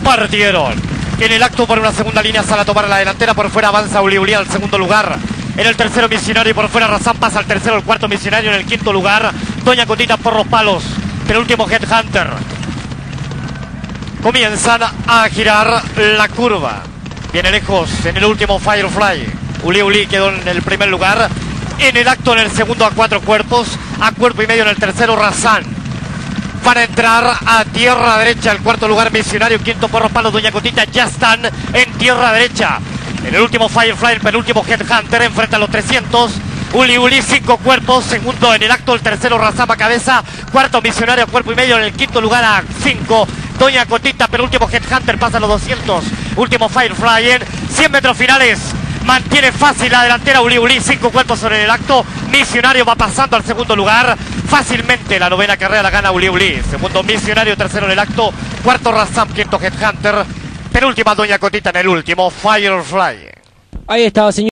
Partieron. En el acto por una segunda línea sale a tomar la delantera. Por fuera avanza Uli Uli al segundo lugar. En el tercero Misionario y por fuera Razán pasa al tercero, el cuarto Misionario. En el quinto lugar Doña Cotita por los palos. Penúltimo Headhunter. Comienzan a girar la curva. Viene lejos en el último Firefly. Uli Uli quedó en el primer lugar. En el acto en el segundo a 4 cuerpos. A cuerpo y medio en el tercero Razán. Van a entrar a tierra derecha. El cuarto lugar Misionario, quinto por los palos Doña Cotita. Ya están en tierra derecha. En el último Firefly, el penúltimo Headhunter. Enfrenta a los 300. Uli Uli, 5 cuerpos. Segundo en el acto, el tercero Razán a cabeza. Cuarto Misionario a cuerpo y medio. En el quinto lugar a 5. Doña Cotita, penúltimo Headhunter. Pasa a los 200. Último Firefly en 100 metros finales. Mantiene fácil la delantera Uli Uli, 5 cuerpos sobre el acto. Misionario va pasando al segundo lugar. Fácilmente la novena carrera la gana Uli Uli. Segundo Misionario, tercero en el acto. Cuarto Razán, quinto Headhunter. Penúltima Doña Cotita en el último Firefly. Ahí estaba, señor.